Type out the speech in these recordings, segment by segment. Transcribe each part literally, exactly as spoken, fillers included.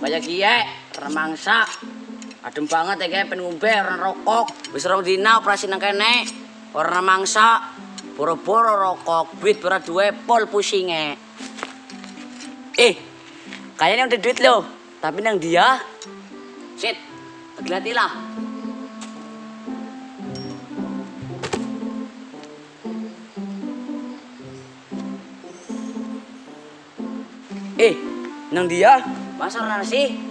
Kayak kie, remangsa. Adem banget ya kayak pengen ngombe orang rokok. Wis rong dina operasi nang kene. Ora mangsa. Boro-boro rokok, duit ora duwe pol pusinge. Eh, kayaknya udah duit lo. Tapi nang dia. Sit, tergelati lah. Eh, nang dia. Masa orang sih?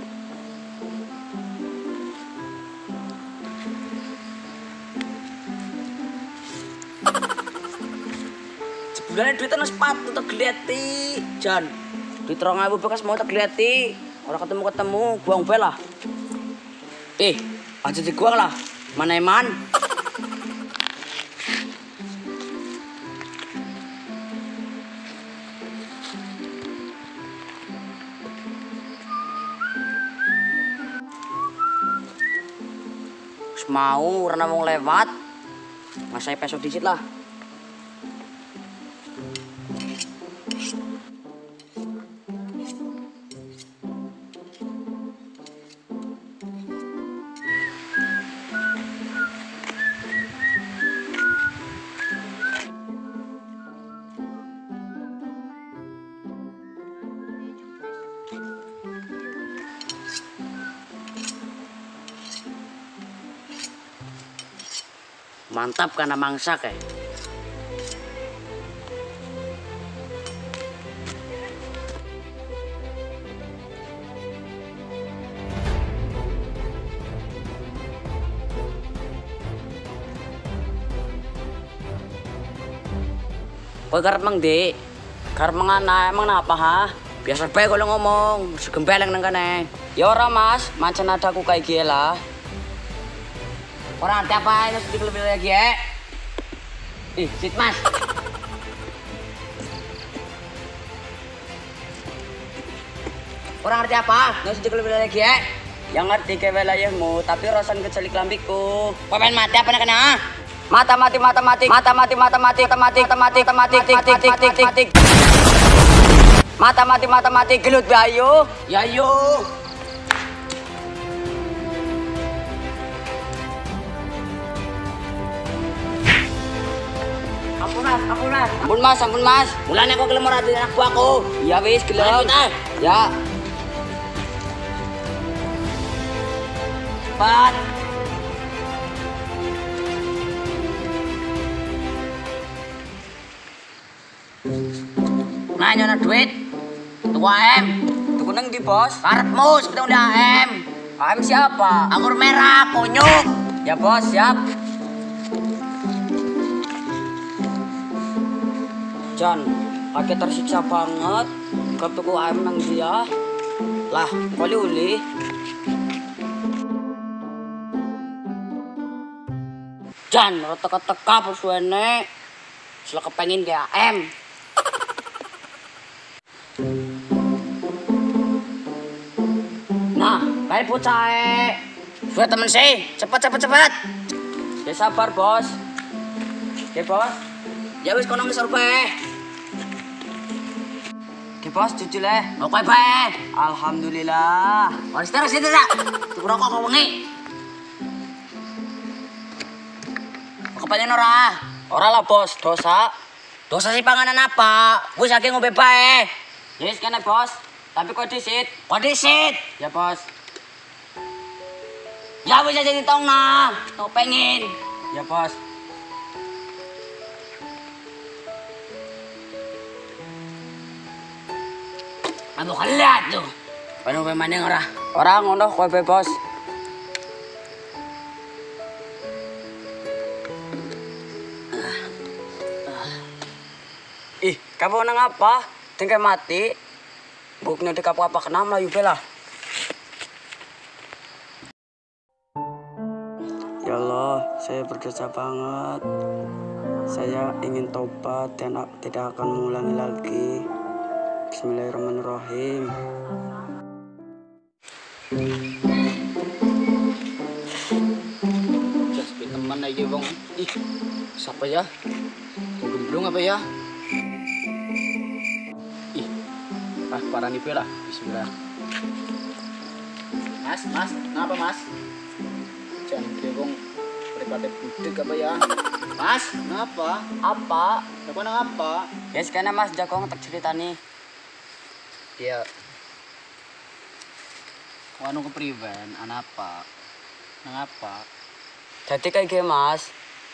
Sebulannya duitnya sepatu tergelati. Jan, duit rong ewu bekas mau tergelati. Orang ketemu-ketemu, buang bel lah. Eh, aja diguang lah. Mana eman? Mau karena mau lewat mas saya pesok dikit lah. Mantap karena mangsa kayak. Kowe karep mang, Dik? Karep mangana emang napa ha? Biasa bae kalau ngomong, segembeleng nang kene. Ya ora, Mas, mancen adaku kayak gie lah. Orang arti apa ini sedikit lebih lagi ya? Ih, sit mas. Orang arti apa? Ini sedikit lebih lagi ya? Yang ngerti ke wilayahmu, tapi rasan kecelik lambiku. Pemain mati apa nak kena? Mata mati mata mati mata mati mata mati mata mati mata mati mata mati tik tik tik tik tik tik. Mata mati mata mati gelut bayu. Ya yo. Ampun mas, ampun mas, ampun mas, ampun mas. Mulanya kok gelem ora anak buahku. Iya wis gelem. Ya. Cepat. Nah nyonya duit. Tuku A M. Tuku nang di bos. Karepmu sebetulnya udah A M. A M siapa? Anggur merah, konyol. Ya bos, siap. Jan, kakek tersiksa banget. Gak tuku A M nang dia. Lah, kali uli. Jan, ora teka-teka persuene. Sila kepengin kayak A M. Nah, baik bocah. Buat temen sih, cepat cepat cepat. Ya sabar, Bos. Ya, Bos. Ya wis kono ngisor bae. Ki bos cucu le. Oke bae. Alhamdulillah. Wis terus itu sak. Tuku rokok kok wengi. Kepengen ora? Ora lah bos, dosa. Dosa sih panganan apa? Wis akeh ngombe bae. Yes kene bos. Tapi kok disit? Kok disit? Ya bos. Ya wis aja ditong nah. Tuh pengen. Ya bos. Aku kalat tuh. Paano ba maning ora? Ora ngono kowe be bos. Ih, kamu nang apa? Tinggal mati. Buknya di kapu apa kena Melayu bela. Ya Allah, saya berdosa banget. Saya ingin tobat dan tidak akan mengulangi lagi. Bismillahirrahmanirrahim. Just teman aja bang. Ih, siapa ya? Gemblong apa ya? Ih, ah parah nih lah. Bismillah. Mas, mas, kenapa mas? Jangan kewong berikatnya budek apa ya? Mas, kenapa? Apa? Apa nang apa? Ya sekarang Mas Jagong tak cerita nih. Iya. Wanu kepriwen, anapa? Nang apa? Jadi kayak gini Mas.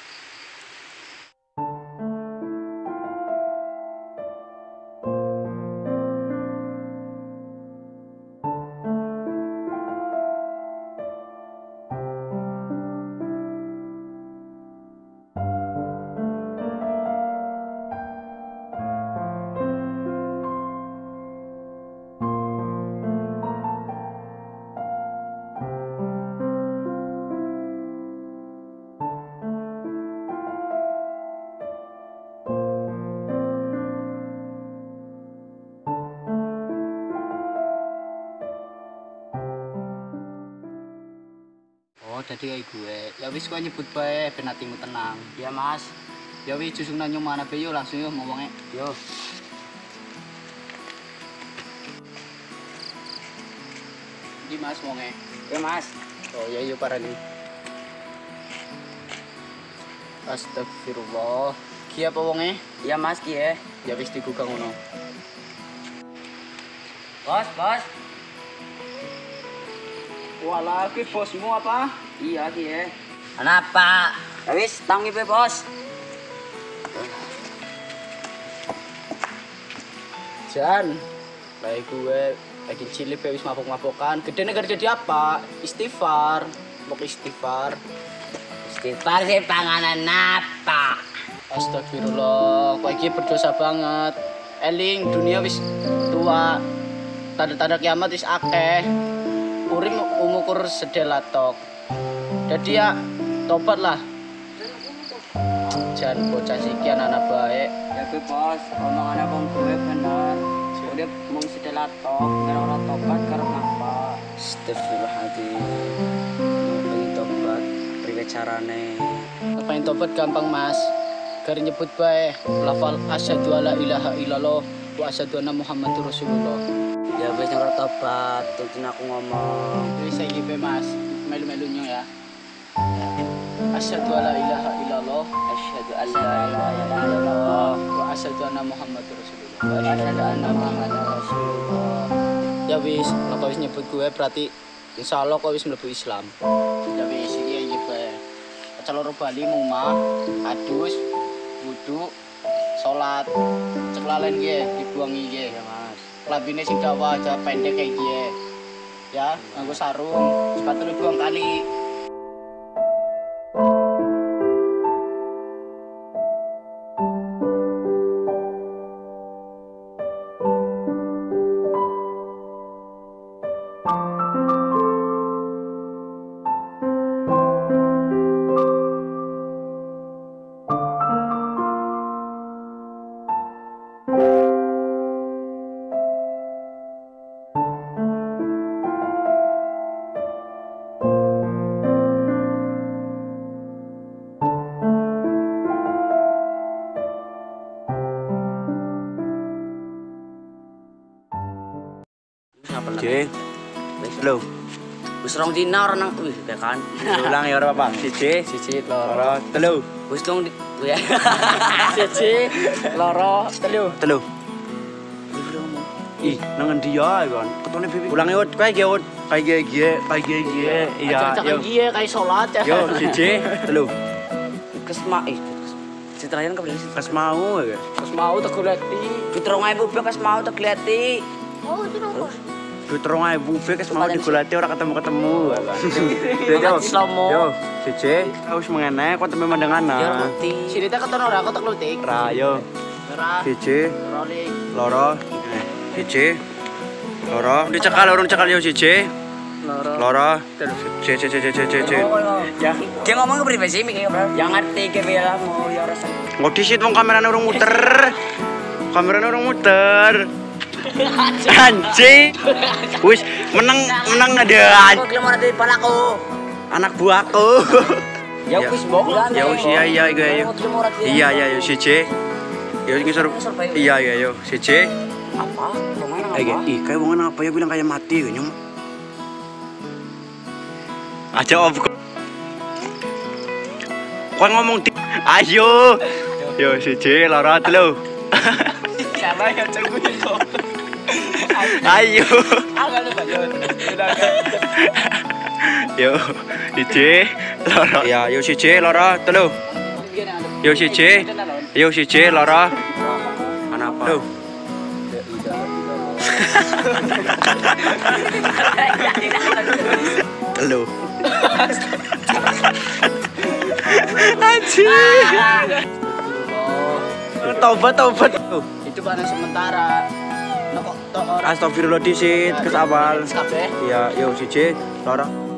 Oh, jadi kayak gue. Ya wis kok nyebut bae ben atimu tenang. Ya Mas. Ya wis jusung nang mana be yo langsung yo ngomongnya. Yo. Di Mas wonge. Ya Mas. Oh, ya yo parani. Astagfirullah. Ki apa wonge? Ya Mas ki ya. Ya wis digugah ngono. Bos, bos. Walah, ki bosmu apa? Iya ki ya. Kenapa? Ya wis tangi pe bos. Jan, baik gue lagi cilip ya wis mabok-mabokan. Gede negara jadi apa? Istighfar, mau istighfar. Istighfar sih panganan apa? Astagfirullah, kok iki berdosa banget. Eling dunia wis tua. Tanda-tanda kiamat wis akeh. Urim umukur sedelatok. Jadi ya tobatlah. Jan bocah sikian anak baik. Ya gue bos, omongan abang gue benar. Udah mau setelah tok, karena orang tobat karena apa? Astagfirullahaladzim. Pengen tobat, priwe carane? Apa yang tobat gampang mas? Gari nyebut bae lafal asyhadu alla ilaha illallah wa asyhadu anna muhammadur rasulullah. Ya wis nyang tobat, tuntun aku ngomong. Wis iki bae mas, melu-melunya ya. Asyhadu alla ilaha illallah, Asyhadu an la ilaha illallah wa asyhadu anna muhammadur rasulullah. wa asyhadu anna Muhammadar Rasulullah. Ya wis, nek wis nyebut gue berarti insyaallah kok wis mlebu Islam. Ya wis iki iki bae. Caloro Bali mumah, adus, wudu, salat, cek lalen nggih, dibuangi nggih. Ya Mas. Lambine sing dawa aja pendek kayak nggih. Ya, nganggo sarung, sepatu dibuang kali. Cik, halo. Wis rong dina ora nang wih ya kan. Ulang ya ora apa? Siji, Siji, loro, loro, telu. Wis dong di- ya. siji, loro, telu. Telu. Ih, nang endi ya kon? Ketone pipi. Ulange ut, kae ge ut. Kae ge ge, kae ge ge. Iya, Ajak yo. nggih kayak salat ya. Yo, siji, telu. Kesma eh. Citrayan kebetulan sih. Pas mau ya. Terus mau tegoleti. Fitrong ae bubuk kas mau tak liati. Oh, itu nopo? Duit rong ewu kes mau digolati ora ketemu-ketemu. Yo, slomo. Yo, siji, wis mengene kok tembe mandang Ya ana. ngerti. Sini tak keton ora kotak lutik. Ra yo. Merah, Siji, rolling. loro, siji, loro. Dicekal urung cekal yo siji. Loro. Loro. Siji, siji, siji, siji. Ya. Dia ngomong ke privasi mikir bro. Yang ngerti ke bela mau ya rasa. Ngodisit wong kamerane urung muter. Kamerane urung muter. Anjing. Wis menang menang ada Aku gelem ora di palaku. anak buahku. Ya wis bok. Ya wis iya iya iya. Iya iya yo siji. Yo ngisor. Iya iya yo siji. Apa? Pemain Eh apa? ih kayak wong apa ya bilang kayak mati nyum. Aja om. Kau ngomong di. Ayo. Yo siji loro telu. Salah ya cengku itu. Ayo. Agak lu banget. Yo siji loro. Ya yo siji loro telu. Yo siji. Yo siji loro. Ana apa? Loh. Telu. Anjir. Tobat tobat. Itu barang sementara. Nah, kok tok orang Astagfirullahaladzim, kesabal. kabeh. Iya, yo siji loro.